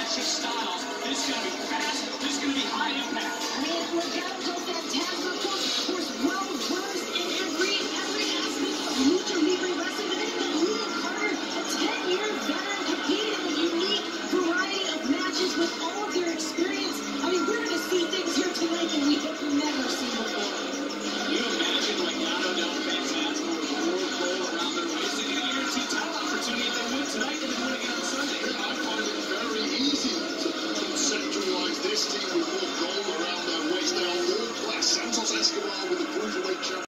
clash of styles. This is going to be fast. This is going to be high impact. I mean, Legato Fantasma, of course, well-versed in every aspect of lucha libre wrestling. But then you got Leo Carter, a 10-year veteran, competing in a unique variety of matches with all of their experience. I mean, we're going to see things here tonight that we've never seen before. You imagine Legato del Fantasma with a world goal around their waist. They're going to guarantee title opportunity if they win tonight and then win again on Sunday. I find it very easy to conceptualize this team with more gold around their waist. They are world class. Santos Escobar with the cruiserweight champion.